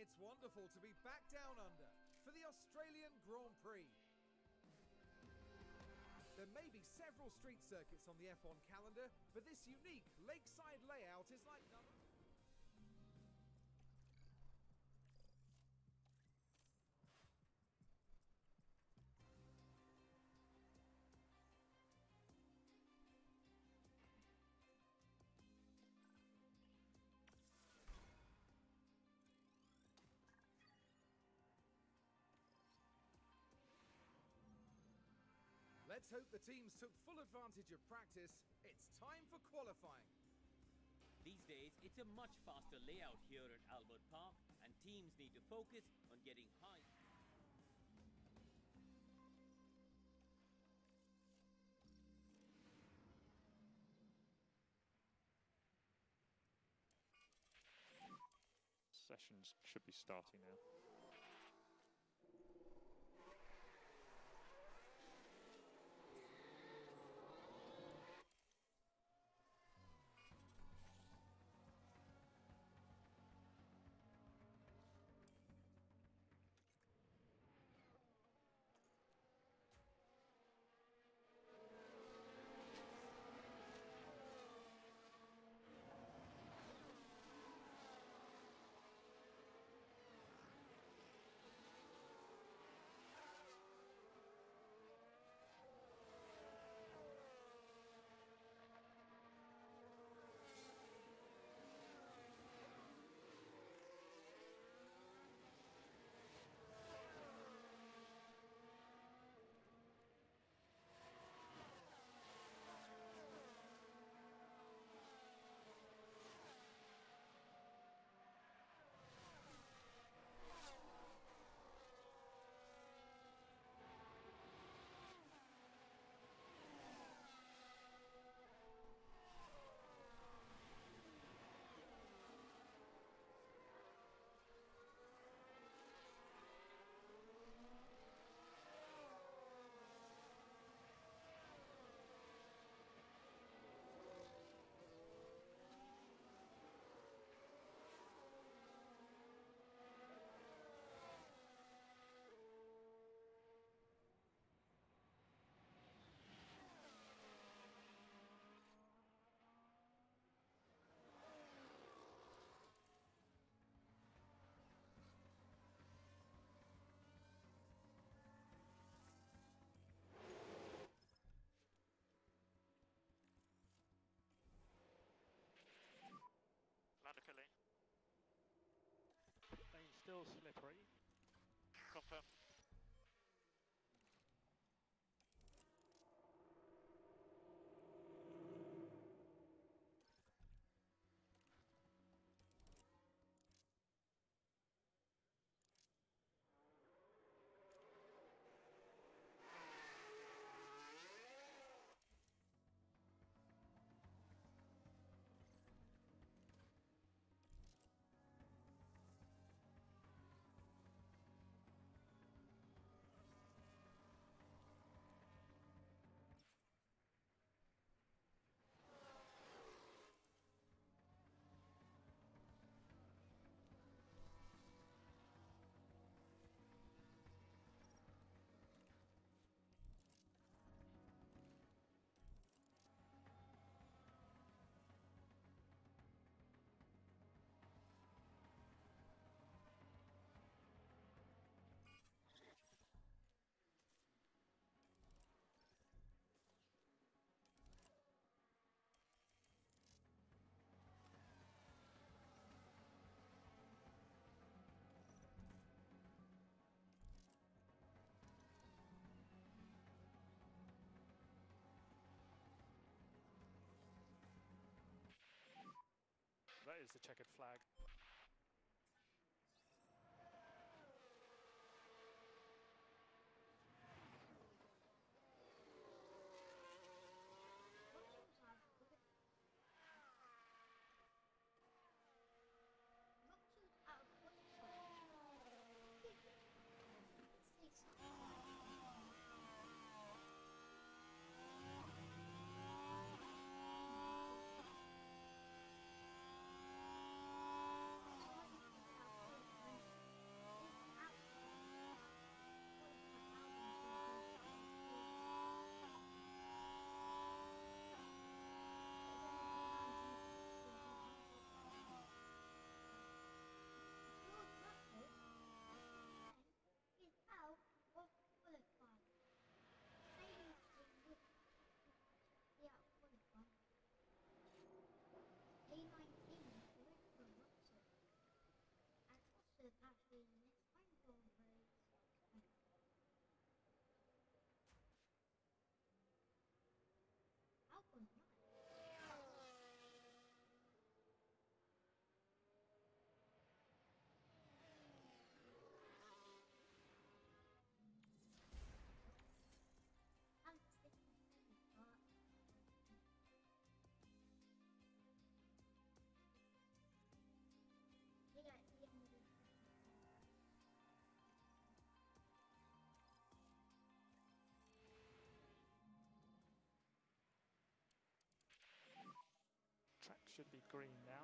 It's wonderful to be back down under for the Australian Grand Prix. There may be several street circuits on the F1 calendar, but this unique lakeside layout is like none. Let's hope the teams took full advantage of practice. It's time for qualifying. These days, it's a much faster layout here at Albert Park, and teams need to focus on getting high. Sessions should be starting now. Lando lane. Lane's still slippery. Confirm. That is the checkered flag. should be green now.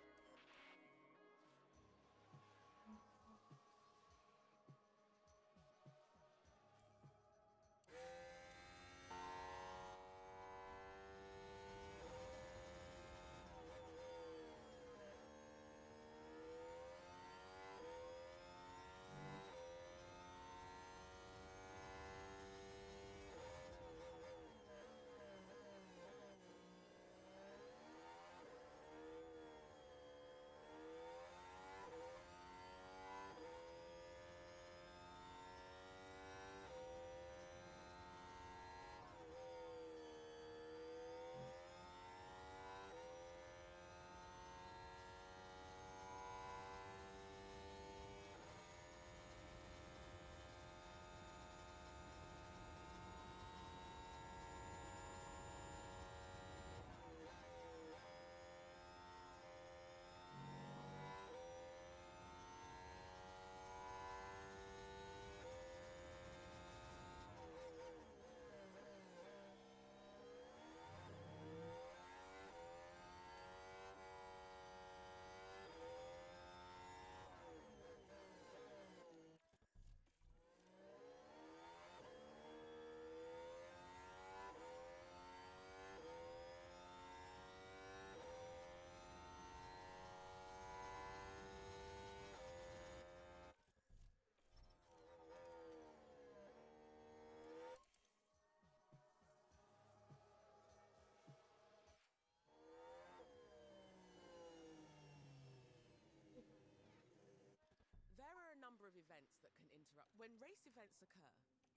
There are a number of events that can interrupt when race events occur.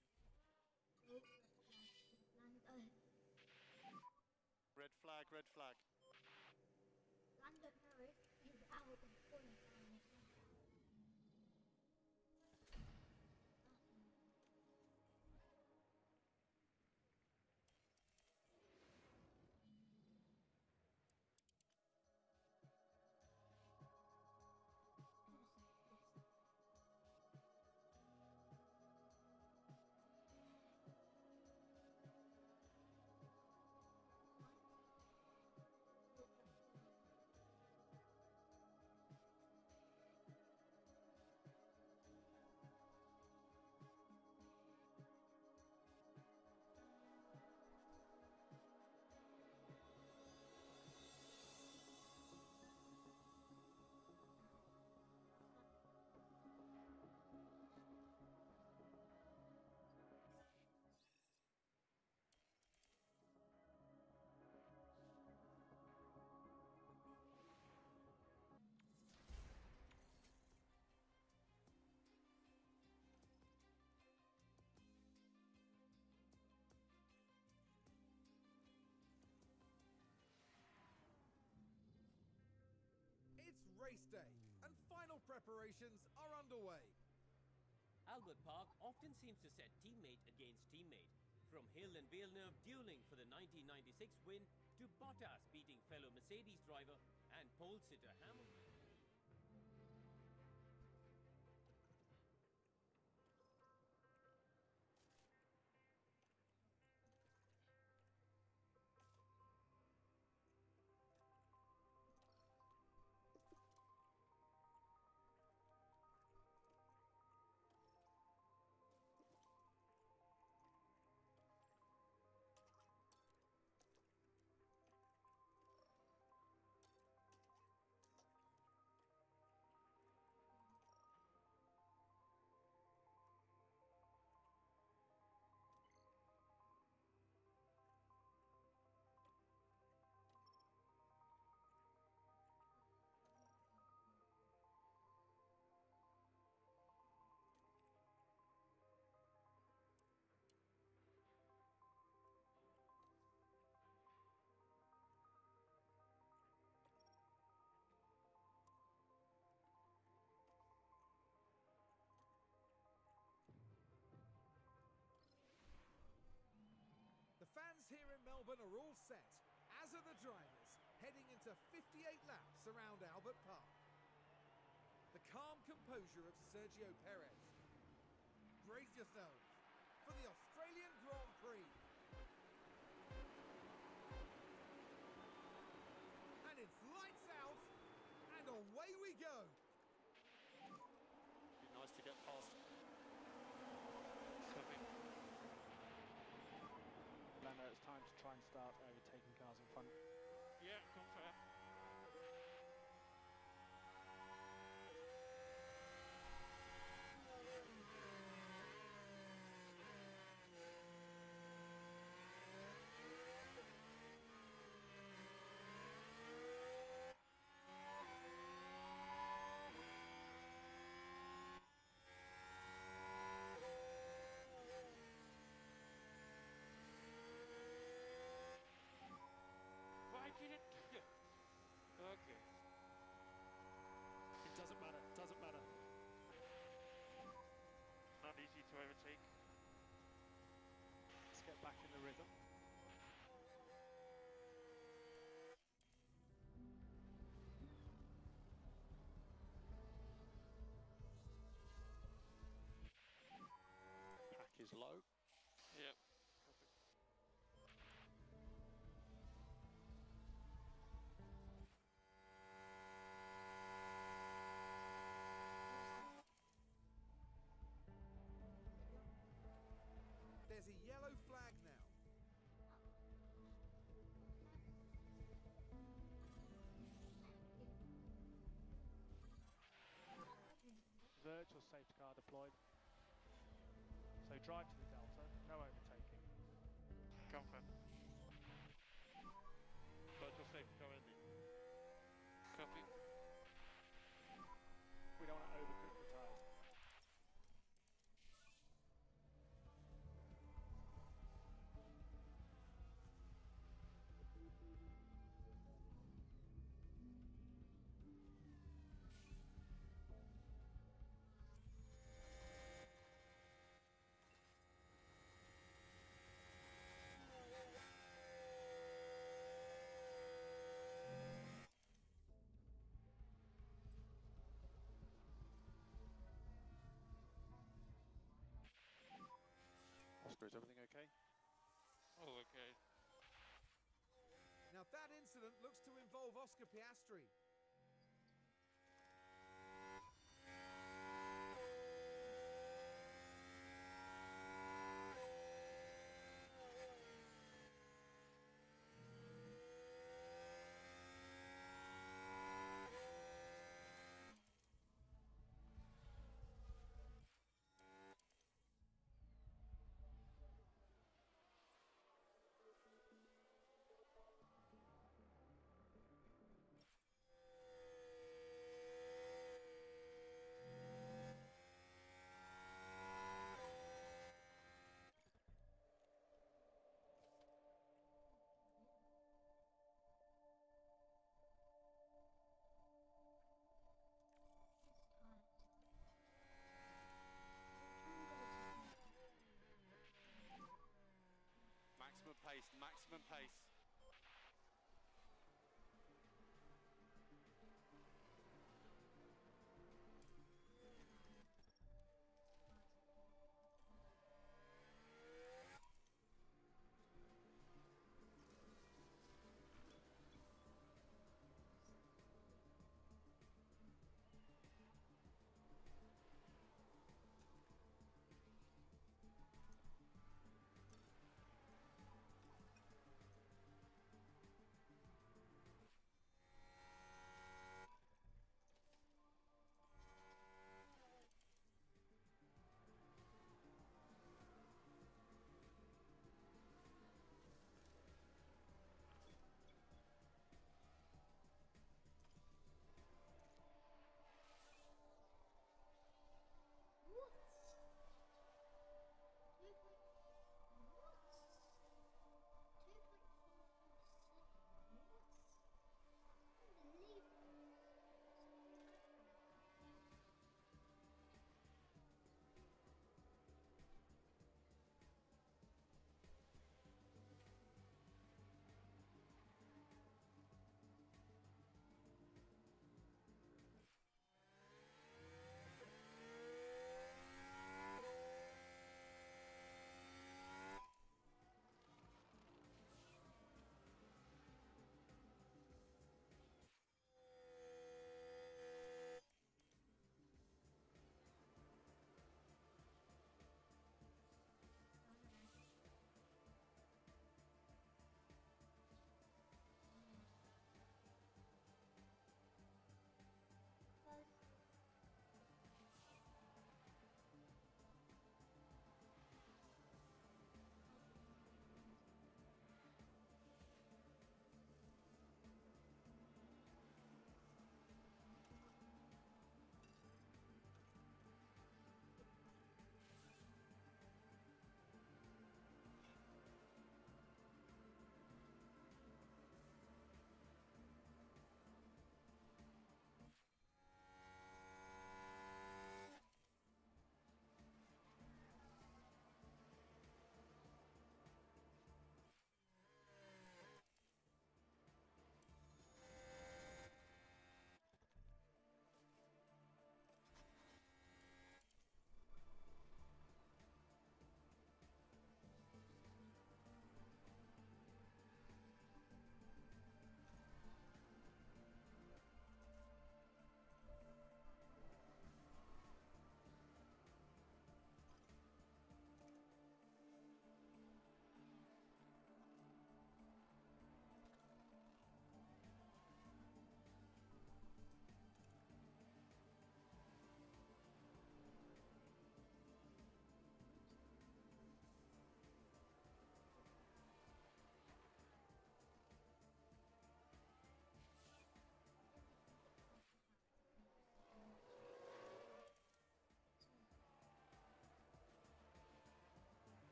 Lando. Red flag, red flag. Lando Norris is out of qualifying. It's race day, and final preparations are underway. Albert Park often seems to set teammate against teammate. From Hill and Villeneuve dueling for the 1996 win to Bottas beating fellow Mercedes driver and pole sitter Hamilton. The fans here in Melbourne are all set, as are the drivers, heading into 58 laps around Albert Park. The calm composure of Sergio Perez. Brace yourselves for the Australian Grand Prix. And it's away we go. Be nice to get past. Copy. Lando, it's time to try and start overtaking cars in front. Yeah, confirm. Why did it? Okay. It doesn't matter, doesn't matter. Not easy to overtake. Let's get back in the rhythm. Pack is low. Yep. There's a yellow flag now. Virtual safety car deployed. So drive to the delta, no overtaking. Confirm. Virtual safety car ending. Copy. We don't want to overcook the tyres. Oscar, is everything okay? All okay. Now that incident looks to involve Oscar Piastri. Maximum pace, maximum pace.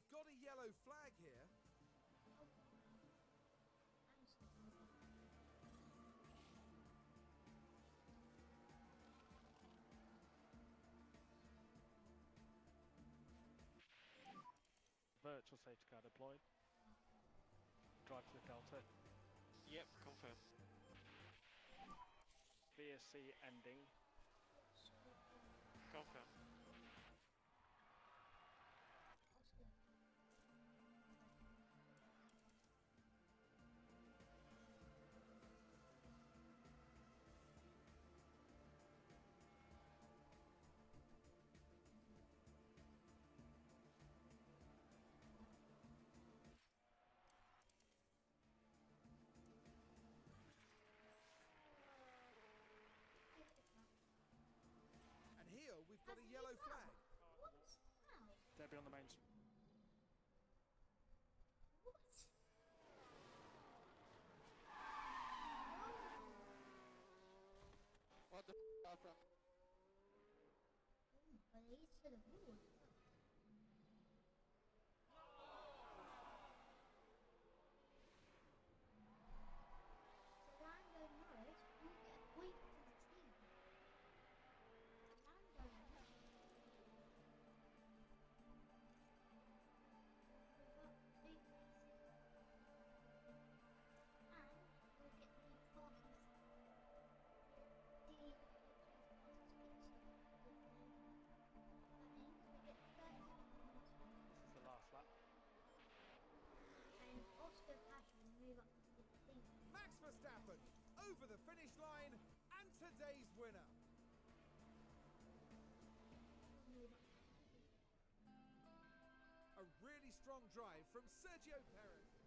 got a yellow flag here. Virtual safety car deployed. Drive to the delta. Yep, confirm. VSC ending. Confirm. And here we've got a yellow flag. What's now? Debbie on the main street. What? What the happened? But he's to the wall. So Lando Norris will get a point to the team. Lando Norris. We've got 2 places. And we'll get the parking That means we get 30 points. This is the last lap. And Oscar Pasha will move up to 15. Max Verstappen over the finish line and today's winner. He'll move up to 15. A really strong drive from Sergio Perez.